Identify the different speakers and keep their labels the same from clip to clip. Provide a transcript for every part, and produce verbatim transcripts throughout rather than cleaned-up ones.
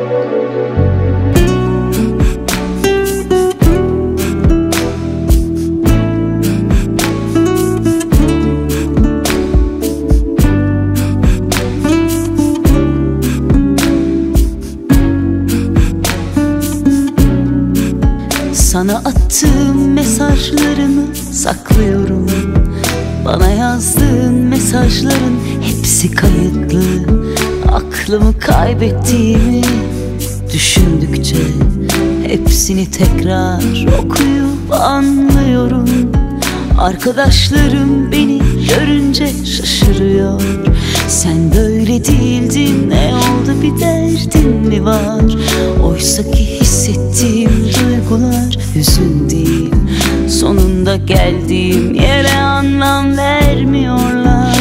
Speaker 1: Sana attığım mesajlarını saklıyorum. Bana yazdığın mesajların hepsi kayıtlı. Aklımı kaybettiğimi düşündükçe hepsini tekrar okuyup anlıyorum. Arkadaşlarım beni görünce şaşırıyor. Sen böyle değildin, ne oldu, bir derdin mi var? Oysaki hissettiğim duygular hüzün değil. Sonunda geldiğim yere anlam vermiyorlar.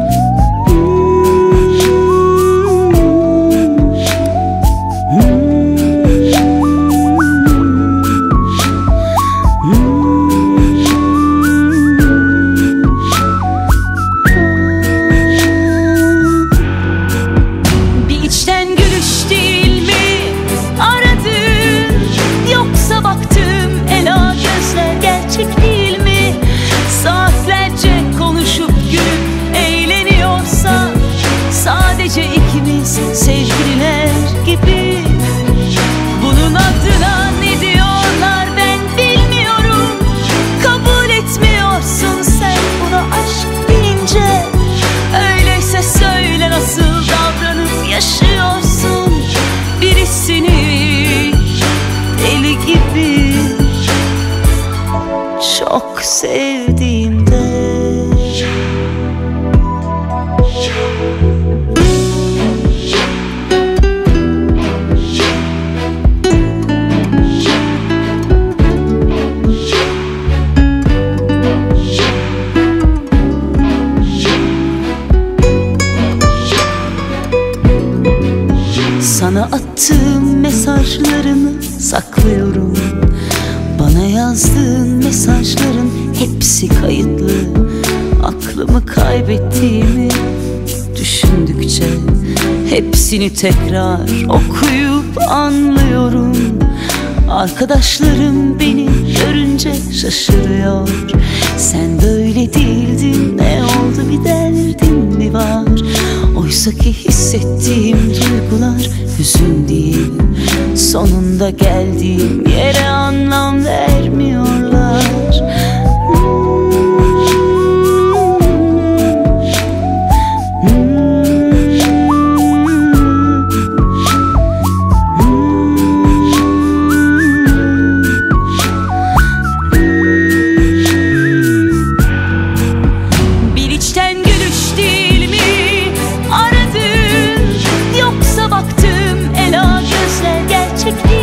Speaker 1: Sevgililer gibi. Bunun adına ne diyorlar ben bilmiyorum. Kabul etmiyorsun sen buna aşk deyince. Öyleyse söyle, nasıl davranıp yaşıyorsun birisini deli gibi, çok sevdiğimde. Sana attığım mesajlarını saklıyorum. Bana yazdığın mesajların hepsi kayıtlı. Aklımı kaybettiğimi düşündükçe hepsini tekrar okuyup anlıyorum. Arkadaşlarım beni görünce şaşırıyor. Sen böyle değildin, ne oldu, bir derdin mi var? Oysaki hissettiğim duygular hüzün değil. Sonunda geldiğim yere anlam vermiyorlar.
Speaker 2: Gerçek değil.